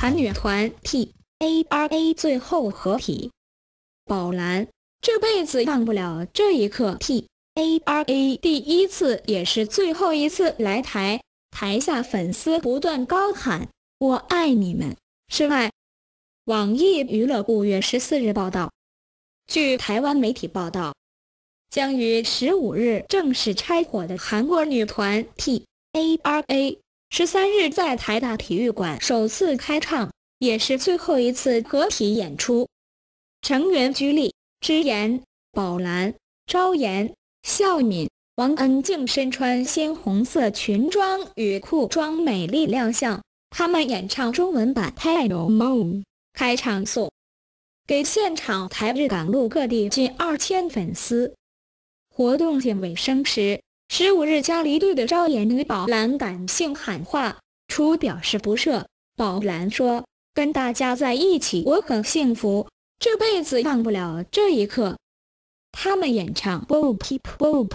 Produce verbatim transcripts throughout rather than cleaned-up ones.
韩女团 T A R A 最后合体。宝蓝这辈子忘不了这一刻 ，T A R A 第一次也是最后一次来台，台下粉丝不断高喊“我爱你们”。室外，网易娱乐五月十四日报道，据台湾媒体报道，将于十五日正式拆伙的韩国女团 T A R A， 十三日在台大体育馆首次开唱，也是最后一次合体演出。成员居立、之言、宝蓝、昭妍、孝敏、王恩静身穿鲜红色裙装与裤装美丽亮相，他们演唱中文版《Hello Moon》开场颂，给现场台日港陆各地近二千粉丝。活动近尾声时，十五日家离队的昭妍与宝蓝感性喊话，初表示不舍。宝蓝说：“跟大家在一起，我很幸福。”这辈子忘不了这一刻。他们演唱《Bo Peep Bo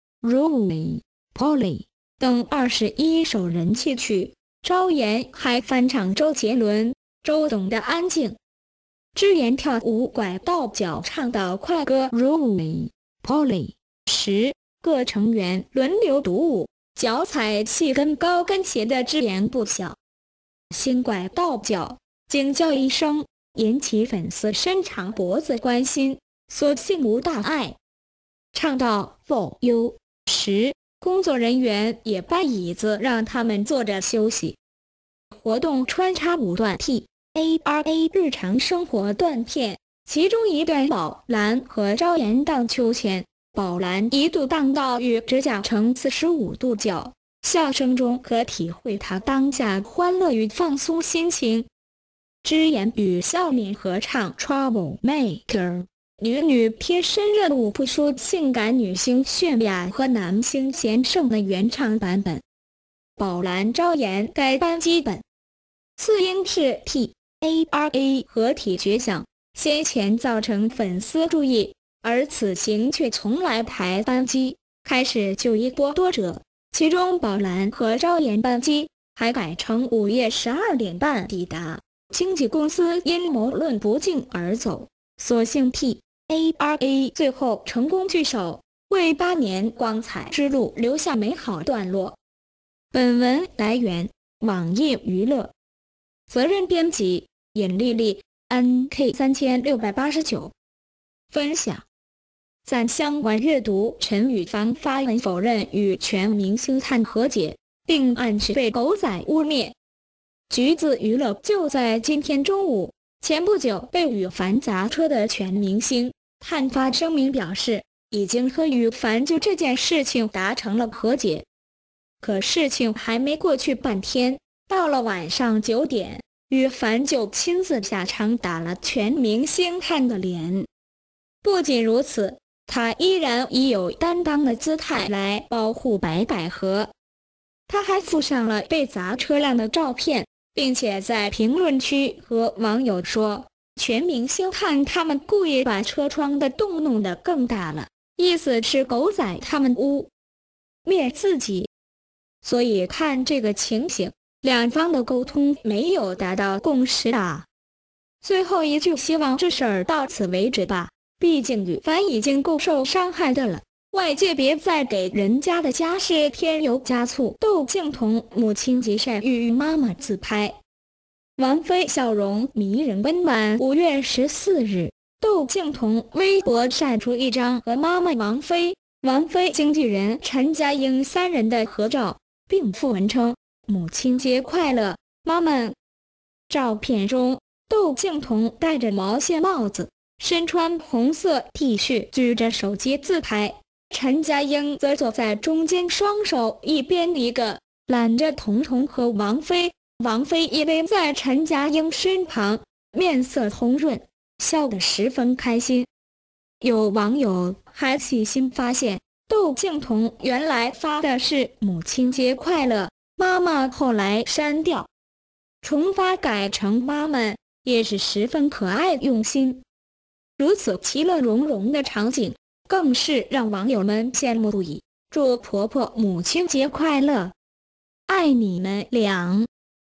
Peep》、《Rolling》、《Polly》等二十一首人气曲，昭妍还翻唱周杰伦、周董的《安静》。之言跳舞拐到脚唱到快歌《Rolling》、《Polly》时，各成员轮流独舞，脚踩细跟高跟鞋的之言不小，心拐到脚，惊叫一声，引起粉丝伸长脖子关心，所幸无大碍。唱到 For You 时，工作人员也搬椅子让他们坐着休息。活动穿插五段 T A R A 日常生活断片，其中一段宝蓝和昭妍荡秋千，宝蓝一度荡到与指甲呈四十五度角，笑声中可体会她当下欢乐与放松心情。之言与孝敏合唱 Trouble Maker， 女女贴身任务不输性感女星泫雅和男星贤胜的原唱版本。宝蓝昭妍改版基本。次因是 T A R A 合体绝响，先前造成粉丝注意，而此行却从来台班机，开始就一波多折。其中宝蓝和昭妍班机还改成午夜十二点半抵达。经纪公司阴谋论不胫而走，所幸 T A R A 最后成功聚首，为八年光彩之路留下美好段落。本文来源网易娱乐，责任编辑尹丽丽 N K 三千六百八十九，分享赞相关阅读。陈羽凡发文否认与全明星探和解，并暗示被狗仔污蔑。橘子娱乐就在今天中午，前不久被羽凡砸车的全明星探发声明表示，已经和羽凡就这件事情达成了和解。可事情还没过去半天，到了晚上九点，羽凡就亲自下场打了全明星探的脸。不仅如此，他依然以有担当的姿态来保护白百合。他还附上了被砸车辆的照片，并且在评论区和网友说，全明星看他们故意把车窗的洞弄得更大了，意思是狗仔他们污蔑自己。所以看这个情形，两方的沟通没有达到共识啊。最后一句，希望这事儿到此为止吧，毕竟羽凡已经够受伤害的了，外界别再给人家的家事添油加醋。窦靖童母亲节晒与妈妈自拍，王菲笑容迷人温暖。五月十四日，窦靖童微博晒出一张和妈妈王菲、王菲经纪人陈嘉英三人的合照，并附文称母亲节快乐，妈妈。照片中，窦靖童戴着毛线帽子，身穿红色 T 恤，举着手机自拍。陈嘉英则坐在中间，双手一边一个揽着童童和王菲，王菲依偎在陈嘉英身旁，面色红润，笑得十分开心。有网友还细心发现，窦靖童原来发的是母亲节快乐，妈妈后来删掉，重发改成妈妈，也是十分可爱用心。如此其乐融融的场景，更是让网友们羡慕不已。祝婆婆母亲节快乐，爱你们俩。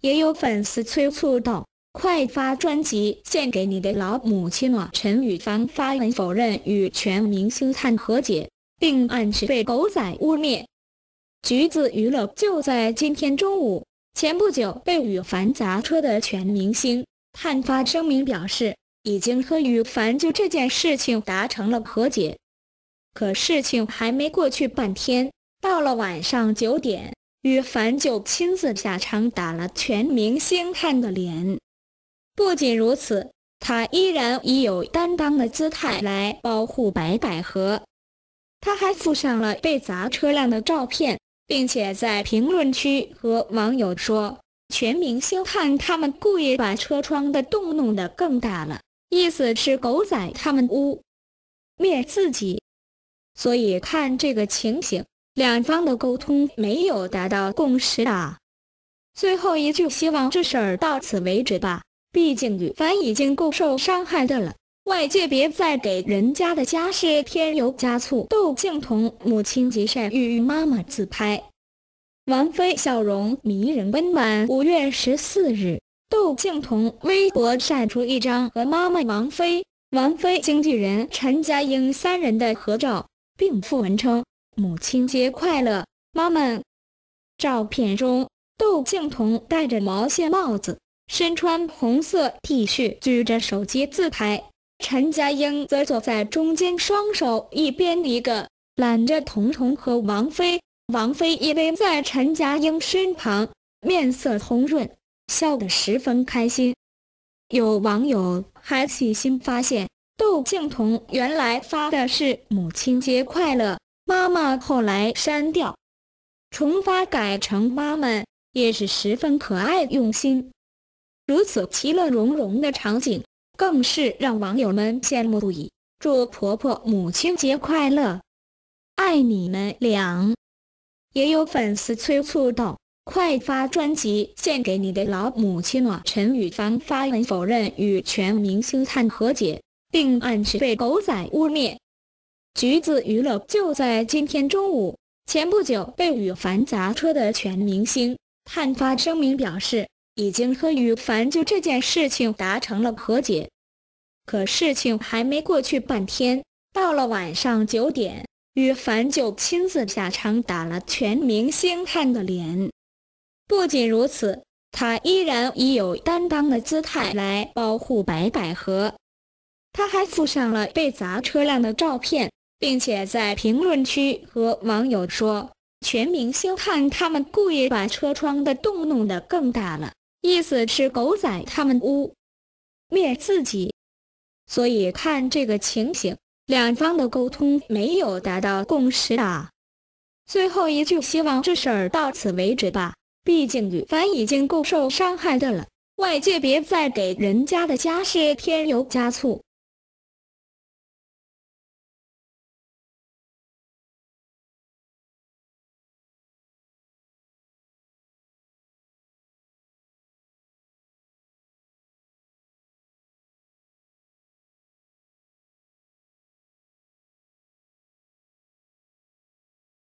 也有粉丝催促道：“快发专辑献给你的老母亲啊！”陈羽凡发文否认与全明星探和解，并暗示被狗仔污蔑。橘子娱乐就在今天中午，前不久被羽凡砸车的全明星探发声明表示，已经和羽凡就这件事情达成了和解。可事情还没过去半天，到了晚上九点，羽凡就亲自下场打了全明星探的脸。不仅如此，他依然以有担当的姿态来保护白百合。他还附上了被砸车辆的照片，并且在评论区和网友说，全明星探他们故意把车窗的洞弄得更大了，意思是狗仔他们污蔑自己。所以看这个情形，两方的沟通没有达到共识啊。最后一句，希望这事儿到此为止吧，毕竟羽凡已经够受伤害的了，外界别再给人家的家事添油加醋。窦靖童母亲节晒与妈妈自拍，王菲笑容迷人温暖。五月十四日，窦靖童微博晒出一张和妈妈王菲、王菲经纪人陈佳英三人的合照，并附文称：“母亲节快乐，妈妈。”照片中，窦靖童戴着毛线帽子，身穿红色 T 恤，举着手机自拍。陈佳英则坐在中间，双手一边一个揽着童童和王菲，王菲依偎在陈佳英身旁，面色红润，笑得十分开心。有网友还细心发现，窦靖童原来发的是母亲节快乐，妈妈后来删掉，重发改成妈妈，也是十分可爱用心。如此其乐融融的场景，更是让网友们羡慕不已。祝婆婆母亲节快乐，爱你们俩。也有粉丝催促道：“快发专辑献给你的老母亲啊！”陈羽凡发文否认与全明星探和解，并暗示被狗仔污蔑。橘子娱乐就在今天中午，前不久被羽凡砸车的全明星探发声明表示，已经和羽凡就这件事情达成了和解。可事情还没过去半天，到了晚上九点，羽凡就亲自下场打了全明星探的脸。不仅如此，他依然以有担当的姿态来保护白百合。他还附上了被砸车辆的照片，并且在评论区和网友说，全明星探他们故意把车窗的洞弄得更大了，意思是狗仔他们污蔑自己。所以看这个情形，两方的沟通没有达到共识啊。最后一句，希望这事儿到此为止吧，毕竟羽凡已经够受伤害的了，外界别再给人家的家事添油加醋。